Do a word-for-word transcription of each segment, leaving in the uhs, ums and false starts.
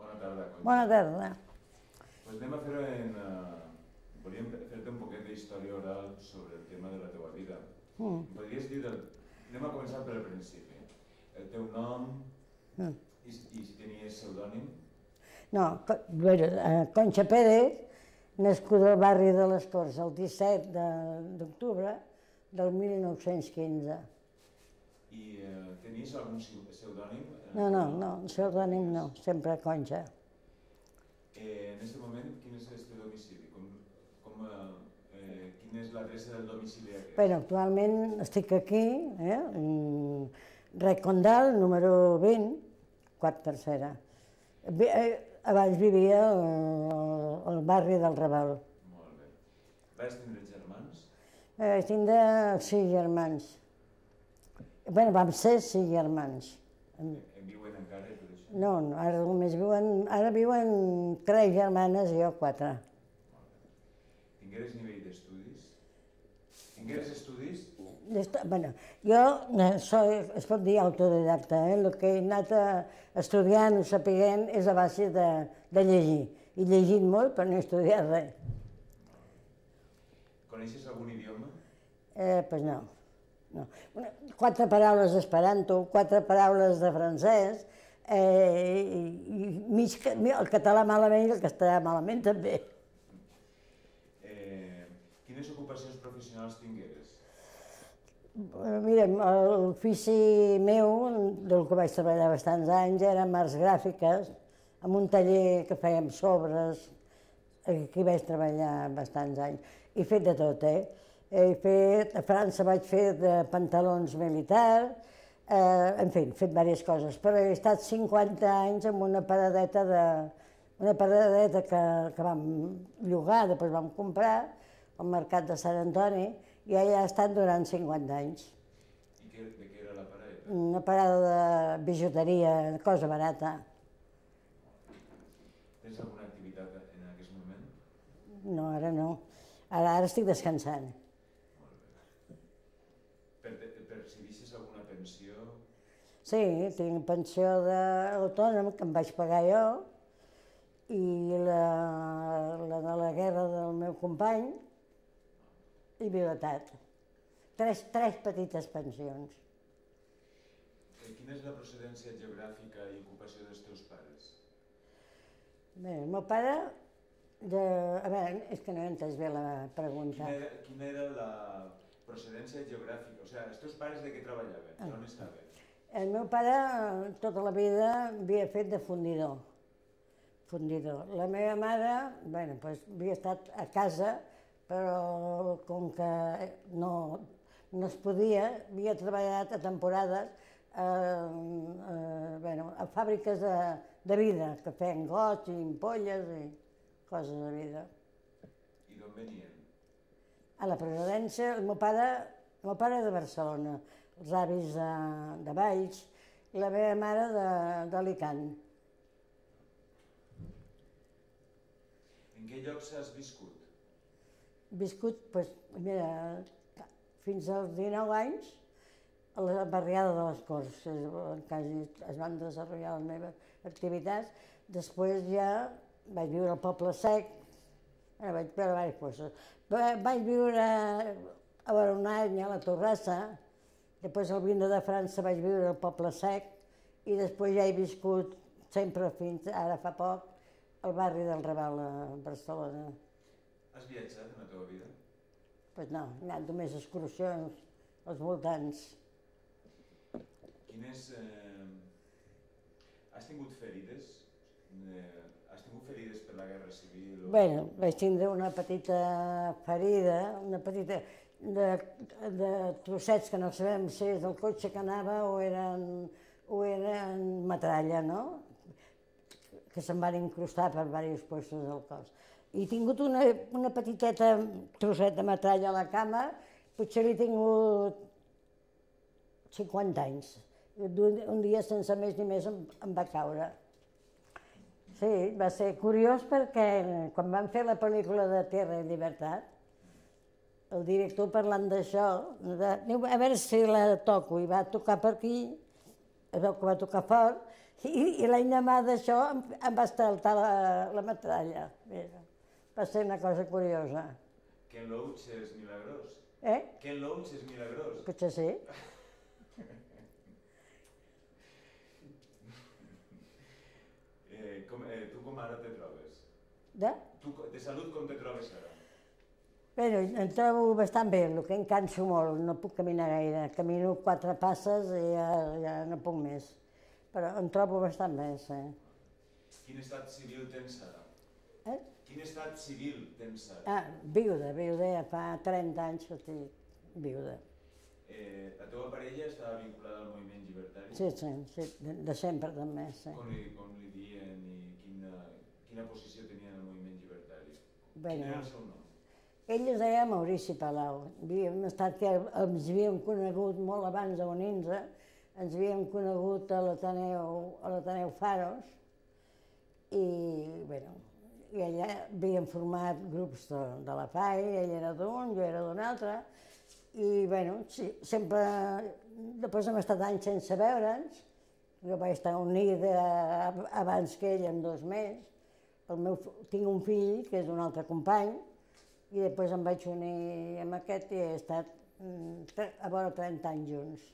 Bona tarda, Conxa. Bona tarda. Doncs anem a fer en... Volíem fer-te un poquet d'història oral sobre el tema de la teva vida. Em podries dir... Anem a començar pel principi. El teu nom i si tenies pseudònim? No, Conxa Pérez, nascuda al barri de les Corts el disset d'octubre del mil nou-cents quinze. I tenies algun pseudònim? No, no, no, pseudònim no, sempre Conxa. En aquest moment, quin és el teu domicili? Quina és l'adreça del domicili aquest? Bé, actualment estic aquí, Rec Condal, número vint, quart tercera. Abans vivia al barri del Raval. Molt bé. Vas tindre germans? Vaig tindre sis germans. Bé, vam ser sis germans. En viuen encara i tot això? No, ara només viuen, ara viuen tres germanes i jo quatre. Tingueres nivell d'estudis? Tingueres estudis? Bé, jo soy, es pot dir autodidacta, el que he anat estudiant o sapiguent és a base de llegir. He llegit molt però no he estudiat res. Coneixes algun idioma? Doncs no. Quatre paraules d'esperanto, quatre paraules de francès, el català malament i el castellà malament també. Quines ocupacions professionals tingueres? Mira, l'ofici meu, del que vaig treballar bastants anys, era en arts gràfiques, en un taller que fèiem sobres, aquí vaig treballar bastants anys. He fet de tot, eh? He fet, a França vaig fer de pantalons militars, en fi, he fet diverses coses, però he estat cinquanta anys en una paradeta de... una paradeta que vam llogar, després vam comprar, al mercat de Sant Antoni, i allà he estat durant cinquanta anys. I de què era la paradeta? Una parada de bijuteria, cosa barata. Tens alguna activitat en aquest moment? No, ara no. Ara estic descansant. Percibixes alguna pensió? Sí, tinc pensió d'autònom que em vaig pagar jo i la de la guerra del meu company i viudetat. Tres petites pensions. Quina és la procedència geogràfica i ocupació dels teus pares? Bé, el meu pare... A veure, és que no he entès bé la pregunta. Quina era la procedència geogràfica? O sigui, els teus pares de què treballaven? D'on estaven? El meu pare tota la vida havia fet de fundidor. Fundidor. La meva mare, bé, havia estat a casa, però com que no es podia, havia treballat a temporades a fàbriques de vidre, que feien gots i ampolles i coses de vidre. I d'on venien? A la procedència, el meu pare, el meu pare de Barcelona, els avis de Valls, i la meva mare d'Alicant. En què llocs has viscut? He viscut, doncs, mira, fins als dinou anys, a la barriada de les Corts, quasi es van desenvolupar les meves activitats. Després ja vaig viure al Poble Sec, vaig viure a diversos llocs. Vaig viure a veure un any a la Torrassa, després al vindre de França vaig viure al Poble Sec i després ja he viscut sempre fins ara fa poc al barri del Raval a Barcelona. Has viatjat en la teva vida? Doncs no, he anat només a excursions als voltants. Quines... Has tingut ferides? Has tingut ferides per la Guerra Civil? Bé, vaig tindre una petita ferida, una petita de trossets que no sabem si és del cotxe que anava o eren metralla, no? Que se'm van incrustar per diversos llocs del cos. I he tingut una petiteta trosset de metralla a la cama, potser l'he tingut cinquanta anys. Un dia sense més ni més em va caure. Sí, va ser curiós perquè quan van fer la pel·lícula de Tierra y Libertad, el director parlant d'això, a veure si la toco, i va tocar per aquí, va tocar fort, I, i l'endemà d'això em, em va saltar la, la metralla. Mira, va ser una cosa curiosa. Ken Loach és milagrós. Eh? Ken Loach és milagrós. Potser sí. eh, com, eh, tu com ara te trobes? De? Tu de salut com te trobes ara? Bé, em trobo bastant bé, el que em canso molt, no puc caminar gaire. Camino quatre passes i ja, ja no puc més. Però em trobo bastant bé, sí. Quin estat civil tens ara? Eh? Quin estat civil tens ara? Ah, viuda, viuda, ja fa trenta anys que estic viuda. Eh, la teva parella estava vinculada al moviment llibertari? Sí, sí, sí, de, de sempre també, sí. Com li, com li dien i quina, quina posició tenien al moviment llibertari? Bueno, Quin era el seu nom? ell es deia Maurici Palau. Havíem estat que ens havíem conegut molt abans de unir-nos, ens havíem conegut a l'Ateneu a l'Ateneu Faros i, bueno, i allà havíem format grups de, de la F A I, ell era d'un, jo era d'un altre, i, bueno, sí, sempre, després hem estat anys sense veure'ns, jo vaig estar unida abans que ell en dos mesos, el meu, tinc un fill que és un altre company, i després em vaig unir amb aquest i he estat a vora trenta anys junts.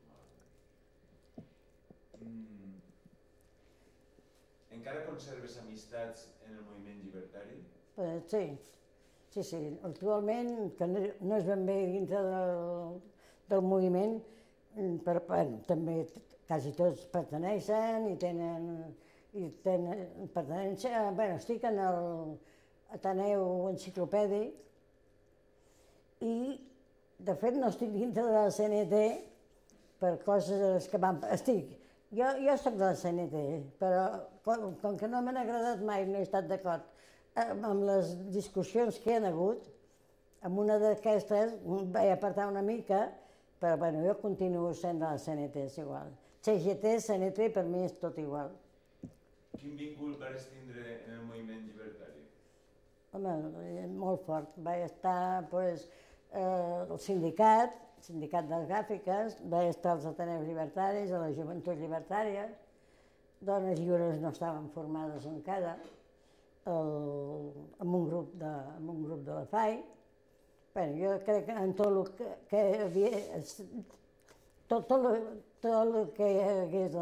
Mm. Encara conserves amistats en el moviment llibertari? Eh, sí, sí, sí. Actualment, que no, no és ben bé dintre del, del moviment, però bueno, també quasi tots perteneixen i tenen, i tenen pertenència. Bueno, estic en el Ateneu Enciclopèdic i, de fet, no estic dintre de la C N T per coses que van... Estic, jo, jo soc de la C N T, però com, com que no m'han agradat mai, no he estat d'acord amb les discussions que hi ha hagut, amb una d'aquestes vaig apartar una mica, però bueno, jo continuo sent de la C N T, és igual. C G T, C N T, per mi és tot igual. Quin vincul vas tindre en el moviment llibertari? Home, molt fort. Vaig estar pues, eh, al sindicat, el sindicat de les gràfiques, vaig estar als Ateneus Llibertaris, a les Joventuts Llibertàries, Dones Lliures no estaven formades encara, el, amb, un grup de, amb un grup de la F A I. Bé, jo crec que en tot el que, que havia... Tot, tot, tot el que hagués...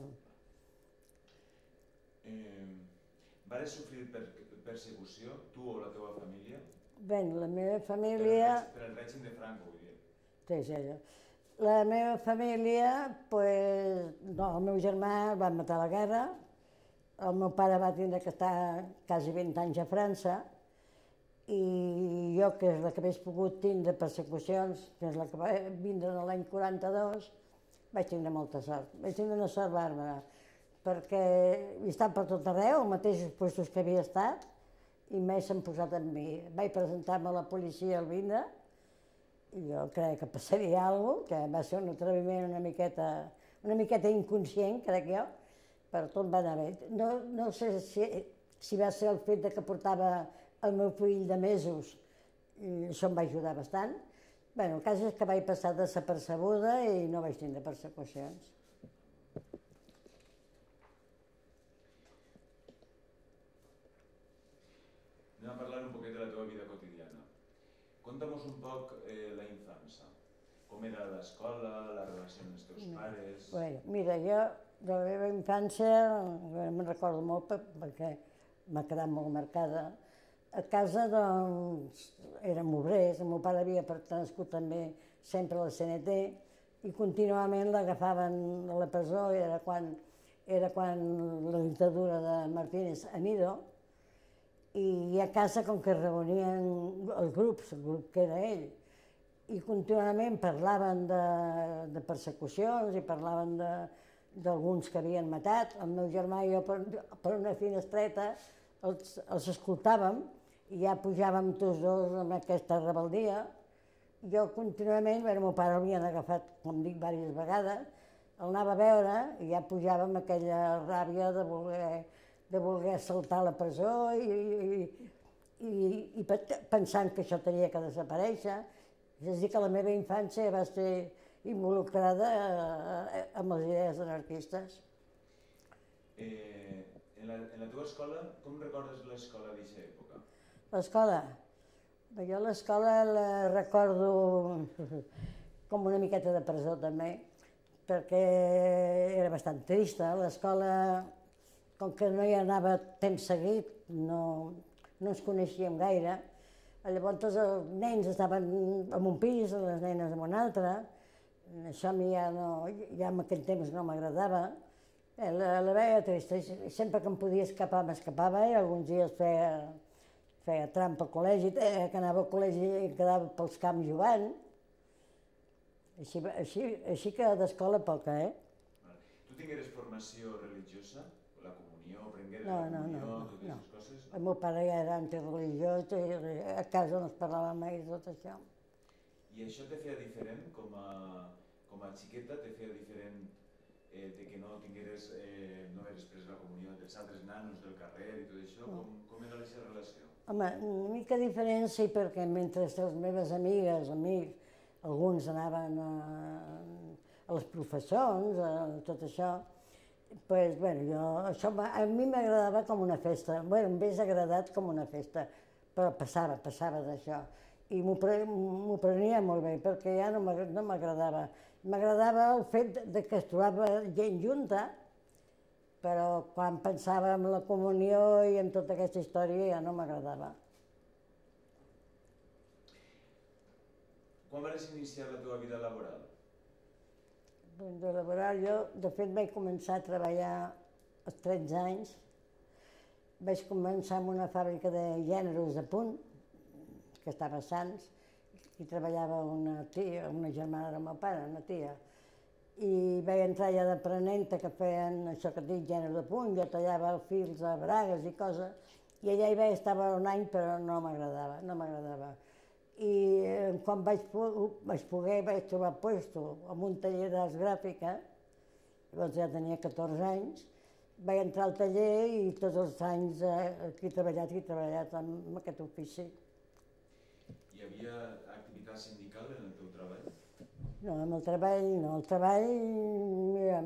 Eh, Vares sofrir per persecució, tu o la teva família? Bé, la meva família... Per el règim de Franco, vull dir. Sí, sí. La meva família, pues, no, el meu germà el van matar a la guerra, el meu pare va tindre que estar quasi vint anys a França, i jo, que és la que hagués pogut tindre persecucions, que és la que va vindre l'any quaranta-dos, vaig tindre molta sort. Vaig tindre una sort bàrbara, perquè he estat per tot arreu, als mateixos puestos que havia estat, i mai s'han posat amb mi. Vaig presentar-me a la policia al vindre, i jo crec que passaria alguna cosa, que va ser un atreviment una miqueta, una miqueta inconscient, crec jo, però tot va anar bé. No, no sé si, si va ser el fet de que portava el meu fill de mesos, i això em va ajudar bastant. Bé, el cas és que vaig passar desapercebuda i no vaig tindre persecucions. Anem a parlar un poquet de la teva vida quotidiana. Conta'm-nos un poc eh, la infància. Com era l'escola, la relació amb els teus pares... Bueno, mira, jo de la meva infància me'n recordo molt perquè m'ha quedat molt marcada. A casa, doncs, érem obrers, el meu pare havia nascut també sempre a la C N T i contínuament l'agafaven a la presó, era quan, era quan la dictadura de Martínez Anido, i a casa, com que es reunien els grups, el grup que era ell, i contínuament parlaven de, de persecucions i parlaven d'alguns que havien matat. El meu germà i jo, per, per una finestreta, els, els escoltàvem i ja pujàvem tots dos amb aquesta rebeldia. Jo contínuament, el meu pare l'havien agafat, com dic, diverses vegades, el anava a veure i ja pujàvem amb aquella ràbia de voler de voler saltar a la presó i, i, i, i pensant que això tenia que desaparèixer. És a dir, que la meva infància va ser involucrada amb les idees anarquistes. Eh, en, la, en la teva escola, com recordes l'escola d'aquesta època? L'escola? Jo l'escola la recordo com una miqueta de presó també, perquè era bastant trista. L'escola, com que no hi anava temps seguit, no, no ens coneixíem gaire. Llavors els nens estaven en un pis, les nenes en un altre. Això a mi ja, no, ja en aquell temps no m'agradava. La, la veia trista, sempre que em podia escapar m'escapava i alguns dies feia, feia trampa al col·legi, que anava al col·legi i quedava pels camps jugant. Així, així, així que d'escola poca, eh? Tu tingueres formació religiosa? La comunió, prengueres no, la comunió, no, no, totes no. aquestes coses? El meu pare ja era antireligiós, a casa no es parlava mai de tot això. I això te feia diferent com a, com a xiqueta, te feia diferent eh, de que no tingueres, eh, no hagueres pres la comunió dels altres nanos del carrer i tot això? No. Com, com era aquesta relació? Home, una mica diferent sí, perquè mentre les meves amigues, amics, alguns anaven a, a les professors, a tot això, pues, bueno, jo, això a mi m'agradava com una festa, bueno, m'hagués agradat com una festa, però passava, passava d'això. I m'ho pre, prenia molt bé, perquè ja no m'agradava. M'agradava el fet de que es trobava gent junta, però quan pensava en la comunió i en tota aquesta història ja no m'agradava. Quan vas iniciar la teva vida laboral? Doncs de laboral jo, de fet, vaig començar a treballar als tretze anys. Vaig començar en una fàbrica de gèneres de punt, que estava a Sants, i treballava una tia, una germana del meu pare, una tia. I vaig entrar allà d'aprenenta que feien això que et dic, gènere de punt, jo tallava fils a bragues i coses, i allà hi vaig estar un any, però no m'agradava, no m'agradava. I quan vaig, vaig poder, vaig trobar puesto en un taller d'arts gràfica, llavors ja tenia catorze anys, vaig entrar al taller i tots els anys aquí he treballat, aquí he treballat en aquest ofici. Hi havia activitat sindical en el teu treball? No, amb el treball no. El treball, mira,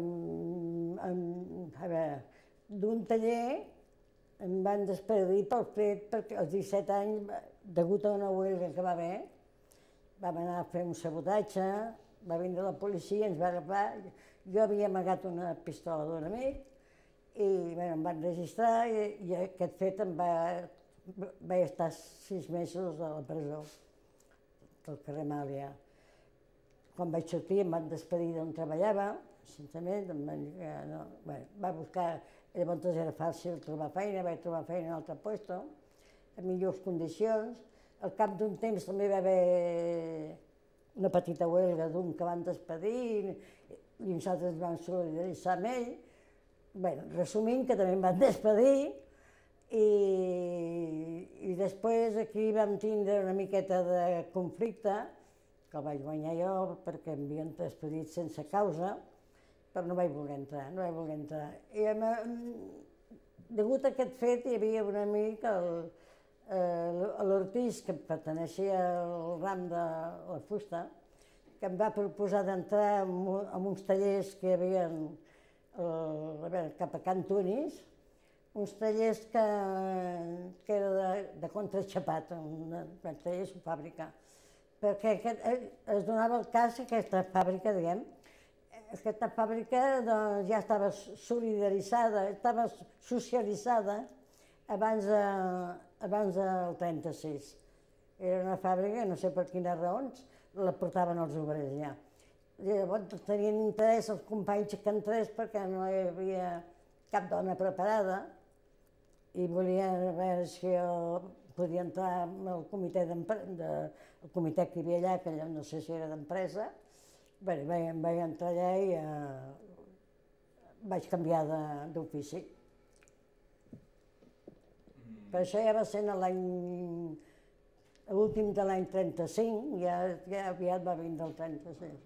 a veure, d'un taller em van despedir pel fet perquè als disset anys, degut a una huelga que va haver, vam anar a fer un sabotatge, va vindre la policia, ens va agafar, jo havia amagat una pistola d'un amic i bueno, em van registrar i, i aquest fet em va, vaig estar sis mesos a la presó del carrer Màlia. Quan vaig sortir em van despedir d'on treballava, sincerament, em van dir que no, bueno, va buscar, llavors era fàcil trobar feina, vaig trobar feina en un altre lloc, en millors condicions. Al cap d'un temps també va haver una petita huelga d'un que van despedir i nosaltres ens vam solidaritzar amb ell. Bé, resumint, que també em van despedir i, i després aquí vam tindre una miqueta de conflicte, que el vaig guanyar jo perquè em havien despedit sense causa, però no vaig voler entrar, no vaig voler entrar. I degut a aquest fet hi havia un amic, l'Ortiz, que perteneixia al ram de la fusta, que em va proposar d'entrar en uns tallers que hi havia cap a Can Tunis, uns tallers que eren de contraxapat, un taller de fàbrica, perquè es donava el cas que aquesta fàbrica, diguem, aquesta fàbrica ja estava solidaritzada, estava socialitzada abans del trenta-sis. Era una fàbrica, no sé per quines raons, la portaven els obrers ja. Llavors tenien interès els companys que entrés perquè no hi havia cap dona preparada i volien veure si jo podia entrar al comitè el comitè que hi havia allà, que no sé si era d'empresa. Bé, vaig entrar allà i vaig canviar d'ofici. Per això ja va ser l'any, l'últim de l'any trenta-cinc, ja aviat va vindre el trenta-sis.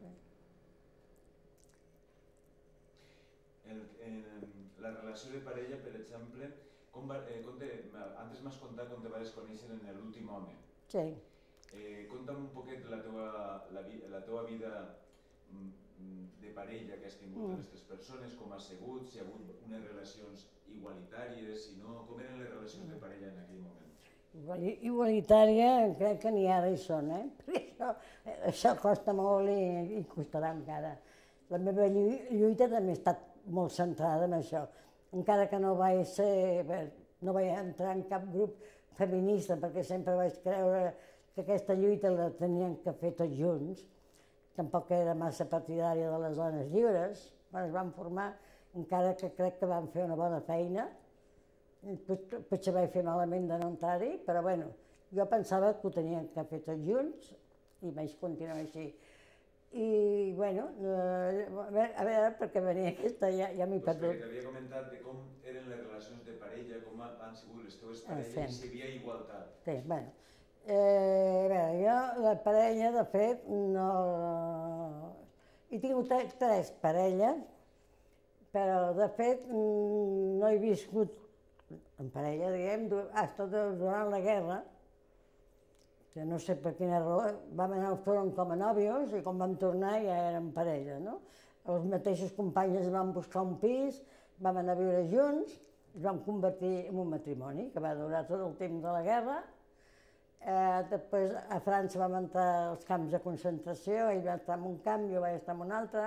La relació de parella, per exemple, antes m'has contat com te vas conèixer en l'últim home. Sí. Conta'm un poquet la teua vida de parella que has tingut amb aquestes persones, com ha sigut, si hi ha hagut unes relacions igualitàries, si no, com eren les relacions de parella en aquell moment? Igualitària crec que ni ara hi són, eh? Perquè això, això costa molt i, i costarà encara. La meva lluita també ha estat molt centrada en això, encara que no vaig ser, bé, no vaig entrar en cap grup feminista perquè sempre vaig creure que aquesta lluita la tenien que fer tots junts. Tampoc era massa partidària de les dones lliures, quan es van formar, encara que crec que van fer una bona feina. Potser vaig fer malament de no entrar-hi, però bueno, jo pensava que ho tenien que fer tots junts i vaig continuar així. I bueno, a veure, perquè venia aquesta, ja, ja m'he perdut. Perquè t'havia comentat de com eren les relacions de parella, com han sigut les teves parelles i si hi havia igualtat. Sí, bueno. Eh, a veure, jo la parella, de fet, no... He tingut tres parelles, però de fet no he viscut en parella, diguem, fins durant la guerra, que no sé per quina raó, vam anar al front com a nòvios i quan vam tornar ja érem parella, no? Els mateixos companys vam buscar un pis, vam anar a viure junts, ens vam convertir en un matrimoni que va durar tot el temps de la guerra. Eh, després a França vam entrar als camps de concentració, ell va estar en un camp, jo vaig estar en un altre.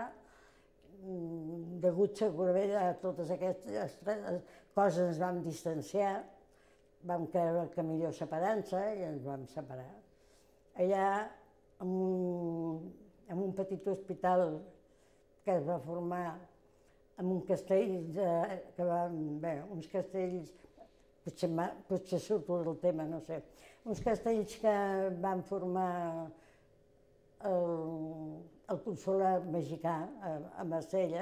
Degut segurament a totes aquestes coses ens vam distanciar, vam creure que millor separar-se i ens vam separar. Allà, en un, en un petit hospital que es va formar en un castell, de, que van, bé, uns castells, potser, potser surto del tema, no sé, uns castells que van formar el, el consolat mexicà a, a Marsella.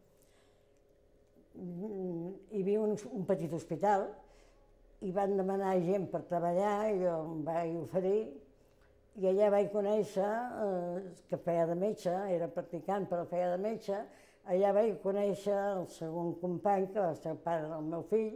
Hi havia un, un petit hospital i van demanar gent per treballar, jo em vaig oferir i allà vaig conèixer, eh, que feia de metge, era practicant però feia de metge, allà vaig conèixer el segon company, que va ser el pare del meu fill,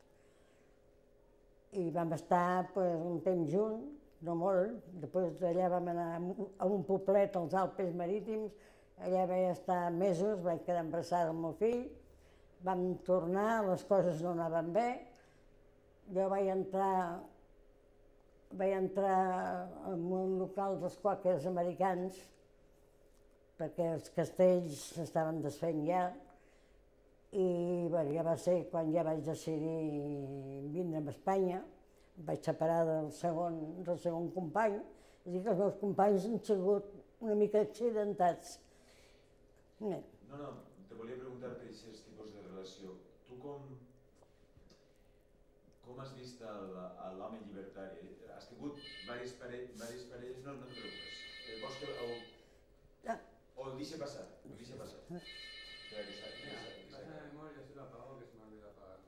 i vam estar pues, un temps junts, no molt. Després d'allà vam anar a un poblet als Alpes Marítims, allà vaig estar mesos, vaig quedar embarassada amb el meu fill, vam tornar, les coses no anaven bé, jo vaig entrar, vaig entrar en un local dels quàquers americans, perquè els castells s'estaven desfent ja, i bueno, ja va ser quan ja vaig decidir vindre a Espanya, em vaig separar del segon, del segon company, és a dir, que els meus companys han sigut una mica accidentats. No, no, te volia preguntar per aquests tipus de relació. Tu com, com has vist l'home llibertari? Has tingut diverses parelles, no, no et preocupes. Vols que ho... O el deixa passar, el deixa passar. Espera que s'ha... Pasa la memoria, se lo apagó, que se me olvidó apagarlo.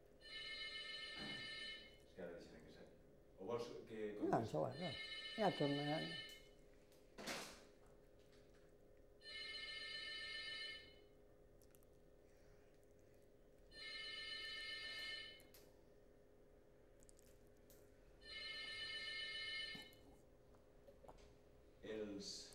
És que ara deixarem que s'ha... O vols que... No, és igual, no. Ja tornarem. Els...